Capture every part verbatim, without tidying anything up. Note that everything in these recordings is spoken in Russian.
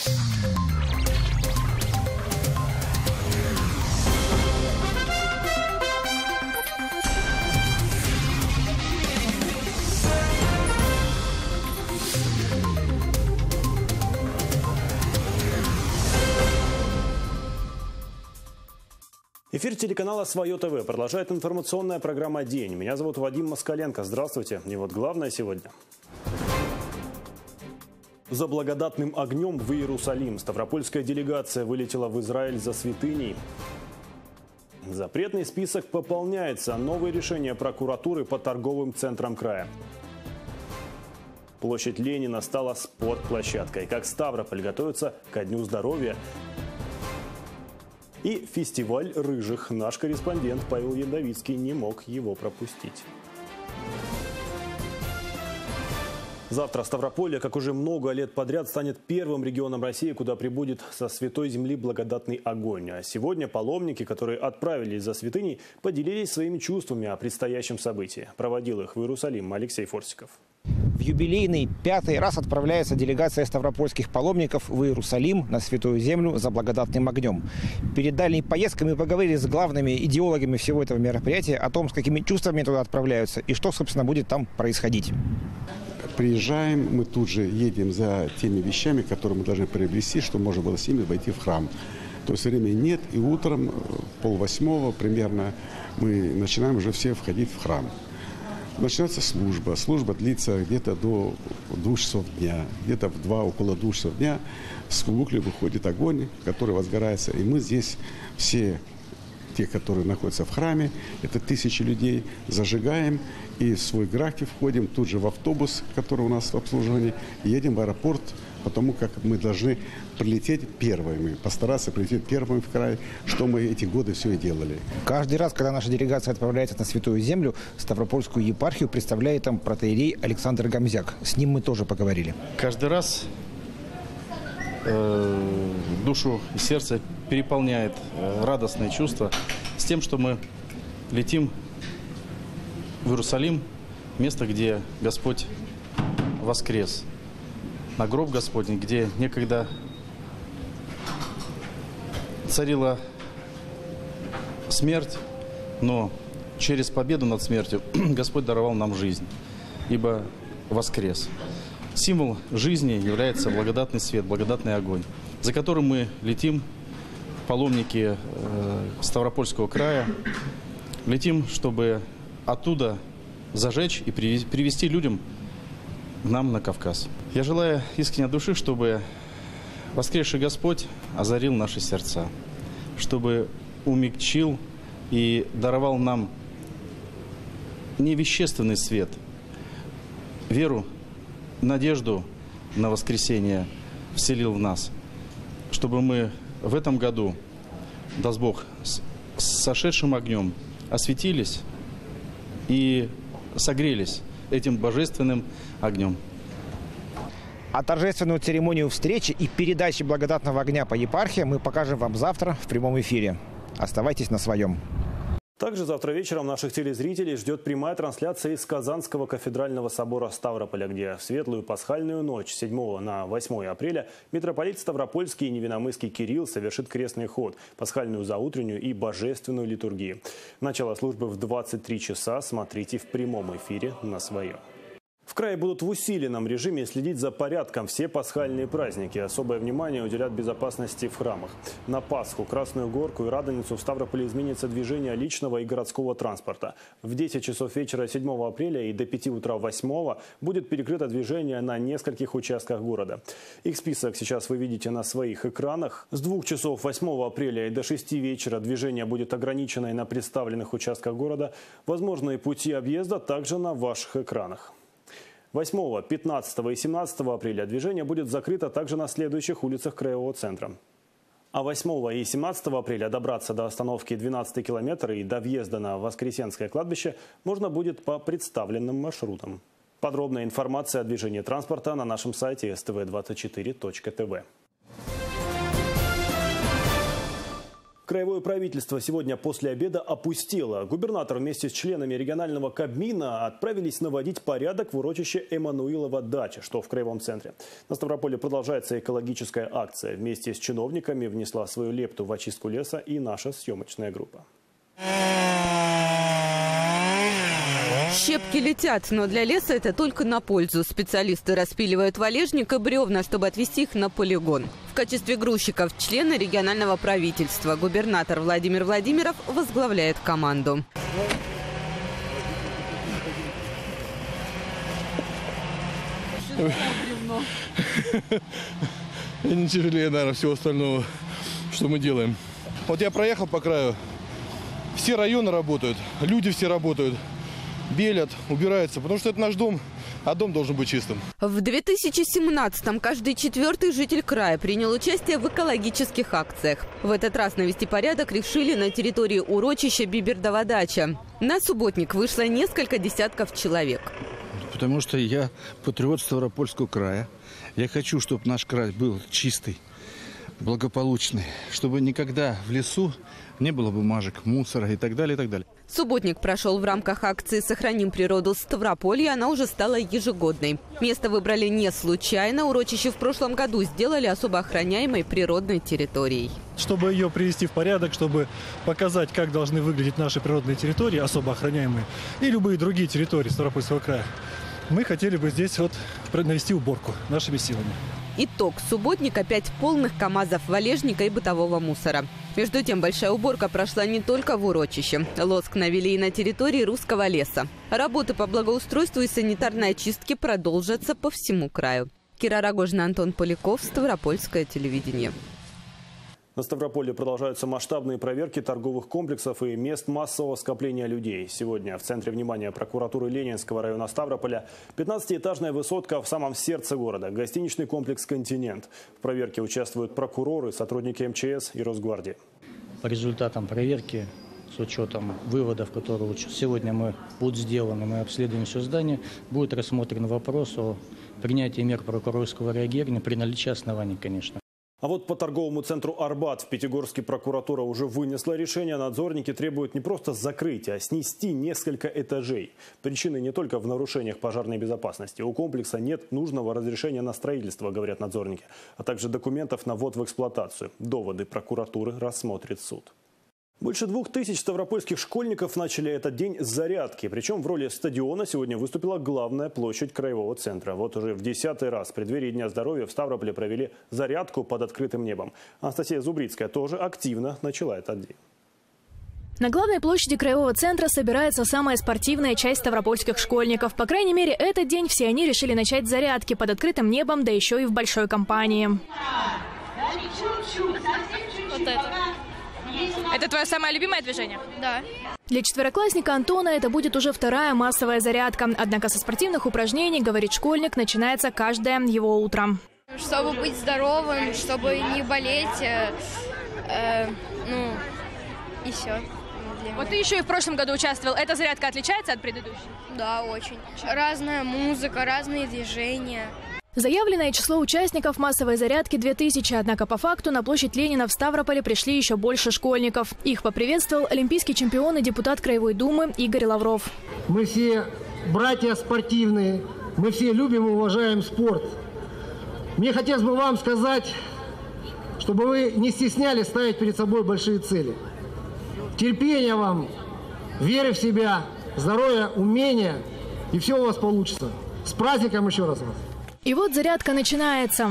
Эфир телеканала «Свое ТВ» продолжает информационная программа «День». Меня зовут Вадим Москаленко. Здравствуйте. И вот главное сегодня. За благодатным огнем в Иерусалим. Ставропольская делегация вылетела в Израиль за святыней. Запретный список пополняется. Новые решения прокуратуры по торговым центрам края. Площадь Ленина стала спортплощадкой. Как Ставрополь готовится ко Дню здоровья. И фестиваль рыжих. Наш корреспондент Павел Ядовицкий не мог его пропустить. Завтра Ставрополье, как уже много лет подряд, станет первым регионом России, куда прибудет со Святой Земли благодатный огонь. А сегодня паломники, которые отправились за святыней, поделились своими чувствами о предстоящем событии. Проводил их в Иерусалим Алексей Форсиков. В юбилейный пятый раз отправляется делегация ставропольских паломников в Иерусалим на Святую Землю за благодатным огнем. Перед дальней поездкой мы поговорили с главными идеологами всего этого мероприятия о том, с какими чувствами туда отправляются и что, собственно, будет там происходить. Приезжаем, мы тут же едем за теми вещами, которые мы должны приобрести, чтобы можно было с ними войти в храм. То есть времени нет, и утром, полвосьмого примерно, мы начинаем уже все входить в храм. Начинается служба. Служба длится где-то до двух часов дня. Где-то в два, около двух часов дня с кугукли выходит огонь, который возгорается. И мы здесь все, те, которые находятся в храме, это тысячи людей, зажигаем и в свой график входим тут же в автобус, который у нас в обслуживании, и едем в аэропорт, потому как мы должны прилететь первыми, постараться прилететь первыми в край, что мы эти годы все и делали. Каждый раз, когда наша делегация отправляется на Святую Землю, Ставропольскую епархию представляет там протоиерей Александр Гамзяк. С ним мы тоже поговорили. Каждый раз э, душу и сердце переполняет э, радостное чувство с тем, что мы летим в Иерусалим, место, где Господь воскрес. На гроб Господень, где некогда царила смерть, но через победу над смертью Господь даровал нам жизнь, ибо воскрес. Символ жизни является благодатный свет, благодатный огонь, за которым мы летим, паломники э, Ставропольского края, летим, чтобы оттуда зажечь и привести людям к нам на Кавказ. Я желаю искренне от души, чтобы воскресший Господь озарил наши сердца, чтобы умягчил и даровал нам не вещественный свет, веру, надежду на воскресение вселил в нас, чтобы мы в этом году, даст Бог, с сошедшим огнем осветились и согрелись этим божественным огнем. А торжественную церемонию встречи и передачи благодатного огня по епархии мы покажем вам завтра в прямом эфире. Оставайтесь на своем. Также завтра вечером наших телезрителей ждет прямая трансляция из Казанского кафедрального собора Ставрополя, где в светлую пасхальную ночь с седьмого на восьмое апреля митрополит Ставропольский и Невиномысский Кирилл совершит крестный ход, пасхальную заутреннюю и божественную литургию. Начало службы в двадцать три часа. Смотрите в прямом эфире на своем. В крае будут в усиленном режиме следить за порядком все пасхальные праздники. Особое внимание уделят безопасности в храмах. На Пасху, Красную Горку и Радоницу в Ставрополе изменится движение личного и городского транспорта. В десять часов вечера седьмого апреля и до пяти утра восьмого будет перекрыто движение на нескольких участках города. Их список сейчас вы видите на своих экранах. С двух часов восьмого апреля и до шести вечера движение будет ограничено и на представленных участках города. Возможные пути объезда также на ваших экранах. восьмого, пятнадцатого и семнадцатого апреля движение будет закрыто также на следующих улицах Краевого центра. А восьмого и семнадцатого апреля добраться до остановки двенадцатый километр и до въезда на Воскресенское кладбище можно будет по представленным маршрутам. Подробная информация о движении транспорта на нашем сайте эс тэ вэ двадцать четыре точка тэ вэ. Краевое правительство сегодня после обеда опустело. Губернатор вместе с членами регионального Кабмина отправились наводить порядок в урочище Эммануилова дача, что в Краевом центре. На Ставрополе продолжается экологическая акция. Вместе с чиновниками внесла свою лепту в очистку леса и наша съемочная группа. Щепки летят, но для леса это только на пользу. Специалисты распиливают валежник и бревна, чтобы отвезти их на полигон. В качестве грузчиков члены регионального правительства. Губернатор Владимир Владимиров возглавляет команду. Не тяжелее, наверное, всего остального, что мы делаем. Вот я проехал по краю, все районы работают, люди все работают. Белят, убираются, потому что это наш дом, а дом должен быть чистым. В две тысячи семнадцатом каждый четвертый житель края принял участие в экологических акциях. В этот раз навести порядок решили на территории урочища Бибердова дача. На субботник вышло несколько десятков человек. Потому что я патриот Ставропольского края. Я хочу, чтобы наш край был чистый, благополучный, чтобы никогда в лесу не было бумажек, мусора и так далее, и так далее. Субботник прошел в рамках акции «Сохраним природу Ставрополья». Она уже стала ежегодной. Место выбрали не случайно. Урочище в прошлом году сделали особо охраняемой природной территорией. Чтобы ее привести в порядок, чтобы показать, как должны выглядеть наши природные территории, особо охраняемые, и любые другие территории Ставропольского края, мы хотели бы здесь вот навести уборку нашими силами. Итог. Субботник опять полных КАМАЗов валежника и бытового мусора. Между тем, большая уборка прошла не только в урочище. Лоск навели и на территории русского леса. Работы по благоустройству и санитарной очистке продолжатся по всему краю. Кира Рогожина, Антон Поляков, Ставропольское телевидение. На Ставрополе продолжаются масштабные проверки торговых комплексов и мест массового скопления людей. Сегодня в центре внимания прокуратуры Ленинского района Ставрополя пятнадцатиэтажная высотка в самом сердце города – гостиничный комплекс «Континент». В проверке участвуют прокуроры, сотрудники эм че эс и Росгвардии. По результатам проверки, с учетом выводов, которые сегодня мы будут сделаны, мы обследуем все здание, будет рассмотрен вопрос о принятии мер прокурорского реагирования при наличии оснований, конечно. А вот по торговому центру «Арбат» в Пятигорске прокуратура уже вынесла решение. Надзорники требуют не просто закрыть, а снести несколько этажей. Причины не только в нарушениях пожарной безопасности. У комплекса нет нужного разрешения на строительство, говорят надзорники, а также документов на ввод в эксплуатацию. Доводы прокуратуры рассмотрит суд. Больше двух тысяч ставропольских школьников начали этот день с зарядки. Причем в роли стадиона сегодня выступила главная площадь краевого центра. Вот уже в десятый раз в преддверии Дня здоровья в Ставрополе провели зарядку под открытым небом. Анастасия Зубрицкая тоже активно начала этот день. На главной площади краевого центра собирается самая спортивная часть ставропольских школьников. По крайней мере, этот день все они решили начать с зарядки под открытым небом, да еще и в большой компании. Вот это. Это твое самое любимое движение? Да. Для четвероклассника Антона это будет уже вторая массовая зарядка. Однако со спортивных упражнений, говорит школьник, начинается каждое его утро. Чтобы быть здоровым, чтобы не болеть, э, э, ну и все. Вот ты еще и в прошлом году участвовал. Эта зарядка отличается от предыдущей? Да, очень. Разная музыка, разные движения. Заявленное число участников массовой зарядки две тысячи, однако по факту на площадь Ленина в Ставрополе пришли еще больше школьников. Их поприветствовал олимпийский чемпион и депутат Краевой думы Игорь Лавров. Мы все братья спортивные, мы все любим и уважаем спорт. Мне хотелось бы вам сказать, чтобы вы не стеснялись ставить перед собой большие цели. Терпения вам, веры в себя, здоровья, умения, и все у вас получится. С праздником еще раз вас! И вот зарядка начинается.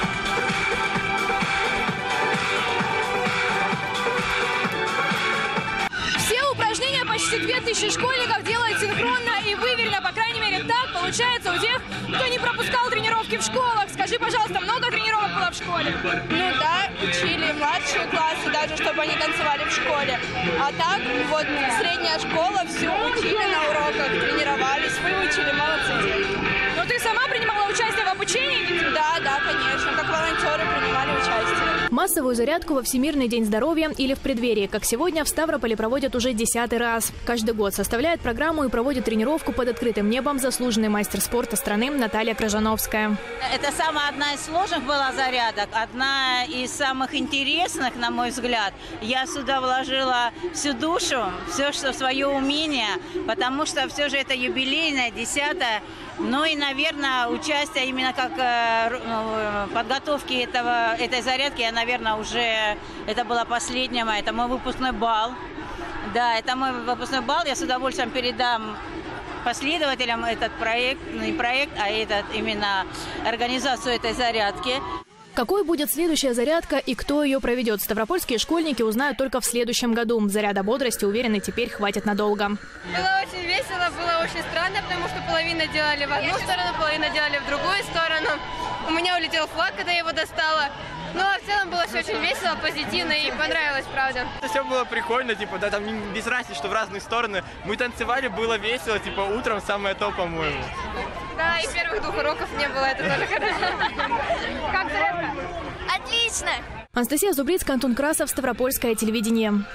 Все упражнения почти две тысячи школьников делают синхронно и выверенно. По крайней мере, так получается у тех, кто не пропускал тренировки в школах. Скажи, пожалуйста, много тренировок было в школе? Ну да, учили младшие классы, даже чтобы они танцевали в школе. А так, вот средняя школа, все учили на уроках, тренировались, выучили, молодцы. Но ты сама принимала участие в обучении? Да, да, конечно, как волонтеры принимали участие. Массовую зарядку во Всемирный день здоровья или в преддверии, как сегодня, в Ставрополе проводят уже десятый раз. Каждый год составляет программу и проводит тренировку под открытым небом заслуженный мастер спорта страны Наталья Крыжановская. Это самая одна из сложных была зарядок, одна из самых интересных, на мой взгляд. Я сюда вложила всю душу, все, что свое умение, потому что все же это юбилейное, десятое. Ну и, наверное, участие именно как э, подготовки этого, этой зарядки, я, наверное, уже, это была последняя моя, это мой выпускной бал. Да, это мой выпускной бал, я с удовольствием передам последователям этот проект, не проект, а этот, именно организацию этой зарядки. Какой будет следующая зарядка и кто ее проведет, ставропольские школьники узнают только в следующем году. Заряда бодрости, уверены, теперь хватит надолго. Было очень весело, было очень странно, потому что половина делали в одну сторону, половина делали в другую сторону. У меня улетел флаг, когда я его достала. Ну, а в целом было все очень весело, позитивно и понравилось, правда. Все было прикольно, типа, да, там без разницы, что в разные стороны. Мы танцевали, было весело, типа, утром самое то, по-моему. Да, и первых двух уроков не было, это тоже хорошо. Как зарядка? Отлично! Анастасия Зубрицкая, Антон Красов, Ставропольское телевидение.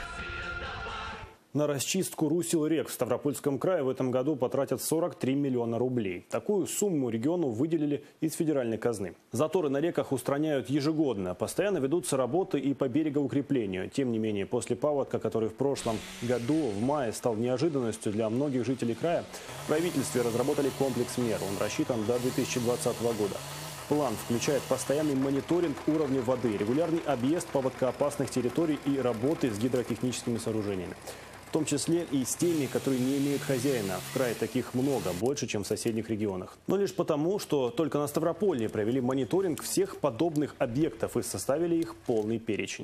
На расчистку русел рек в Ставропольском крае в этом году потратят сорок три миллиона рублей. Такую сумму региону выделили из федеральной казны. Заторы на реках устраняют ежегодно. Постоянно ведутся работы и по берегоукреплению. Тем не менее, после паводка, который в прошлом году в мае стал неожиданностью для многих жителей края, в правительстве разработали комплекс мер. Он рассчитан до две тысячи двадцатого года. План включает постоянный мониторинг уровня воды, регулярный объезд паводкоопасных территорий и работы с гидротехническими сооружениями. В том числе и с теми, которые не имеют хозяина. В крае таких много, больше, чем в соседних регионах. Но лишь потому, что только на Ставрополье провели мониторинг всех подобных объектов и составили их полный перечень.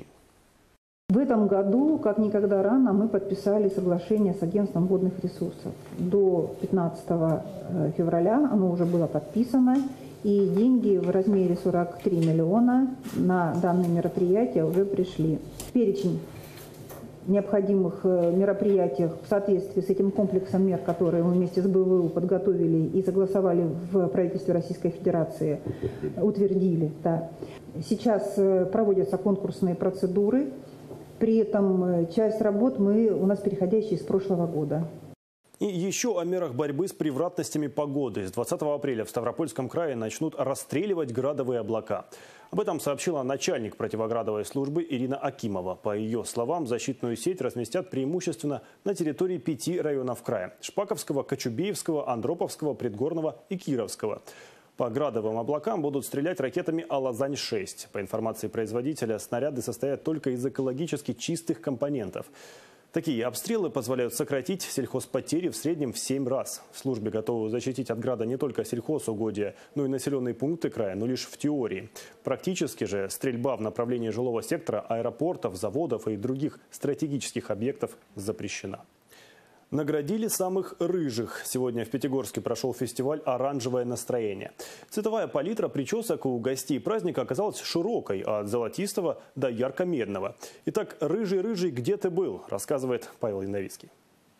В этом году, как никогда рано, мы подписали соглашение с агентством водных ресурсов. До пятнадцатого февраля оно уже было подписано, и деньги в размере сорок три миллиона на данные мероприятия уже пришли. Перечень необходимых мероприятий в соответствии с этим комплексом мер, которые мы вместе с БВУ подготовили и согласовали в правительстве Российской Федерации, утвердили. Да. Сейчас проводятся конкурсные процедуры, при этом часть работ мы, у нас переходящие с прошлого года. И еще о мерах борьбы с превратностями погоды. С двадцатого апреля в Ставропольском крае начнут расстреливать градовые облака. Об этом сообщила начальник противоградовой службы Ирина Акимова. По ее словам, защитную сеть разместят преимущественно на территории пяти районов края – Шпаковского, Кочубеевского, Андроповского, Предгорного и Кировского. По градовым облакам будут стрелять ракетами «Алазань шесть». По информации производителя, снаряды состоят только из экологически чистых компонентов. Такие обстрелы позволяют сократить сельхозпотери в среднем в семь раз. В службе готовы защитить от града не только сельхозугодия, но и населенные пункты края, но лишь в теории. Практически же стрельба в направлении жилого сектора, аэропортов, заводов и других стратегических объектов запрещена. Наградили самых рыжих. Сегодня в Пятигорске прошел фестиваль «Оранжевое настроение». Цветовая палитра причесок у гостей праздника оказалась широкой, от золотистого до ярко-медного. Итак, рыжий-рыжий, где ты был, рассказывает Павел Яновицкий.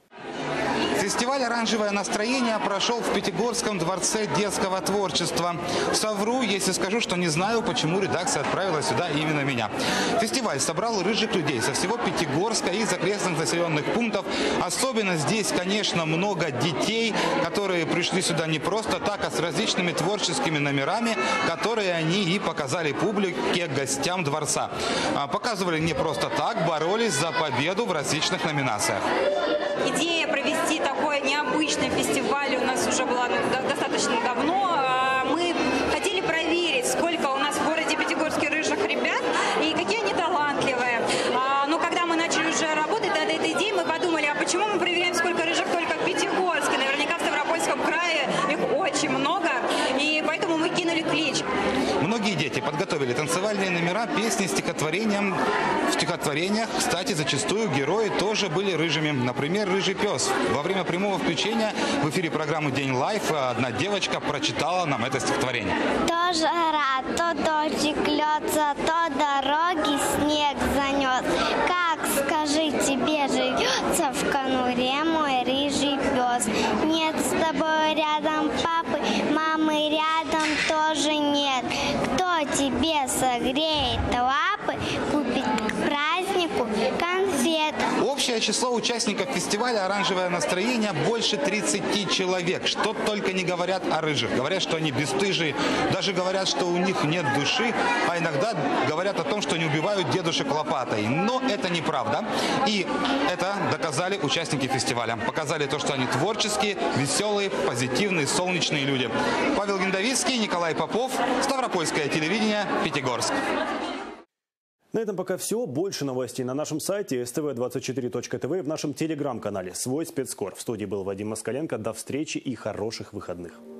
Фестиваль «Оранжевое настроение» прошел в Пятигорском дворце детского творчества. Совру, если скажу, что не знаю, почему редакция отправила сюда именно меня. Фестиваль собрал рыжих людей со всего Пятигорска и из окрестных населенных пунктов. Особенно здесь, конечно, много детей, которые пришли сюда не просто так, а с различными творческими номерами, которые они и показали публике, гостям дворца. Показывали не просто так, боролись за победу в различных номинациях. Идея провести такой необычный фестиваль у нас уже была достаточно давно. Мы хотели проверить, сколько у нас в городе Пятигорске рыжих ребят и какие они талантливые. Но когда мы начали уже работать над этой идеей, мы подумали, а почему мы проверяем, сколько рыжих только в Пятигорске? Наверняка в Ставропольском крае их очень много, и поэтому мы кинули клич. Многие дети подготовили танцевальные номера, песни, стихотворения. В стихотворениях, кстати, зачастую герои тоже были рыжими. Например, «Рыжий пес». Во время прямого включения в эфире программы «День лайф» одна девочка прочитала нам это стихотворение. То жара, то дождик льется, то дороги снег занес. Как, скажи, тебе живется в конуре мой рыжий пес? Нет с тобой рядом папы, мамы рядом тоже нет. Кто тебе согреет лапы? папы купить к празднику конфеты. Общее число участников фестиваля «Оранжевое настроение» больше тридцати человек. Что только не говорят о рыжих. Говорят, что они бесстыжие, даже говорят, что у них нет души, а иногда говорят о том, что они убивают дедушек лопатой. Но это неправда. И это доказали участники фестиваля. Показали то, что они творческие, веселые, позитивные, солнечные люди. Павел Гендовицкий, Николай Попов, Ставропольское телевидение, Пятигорск. На этом пока все. Больше новостей на нашем сайте эс тэ вэ двадцать четыре точка тэ вэ и в нашем телеграм-канале «Свой спецкор». В студии был Вадим Москаленко. До встречи и хороших выходных.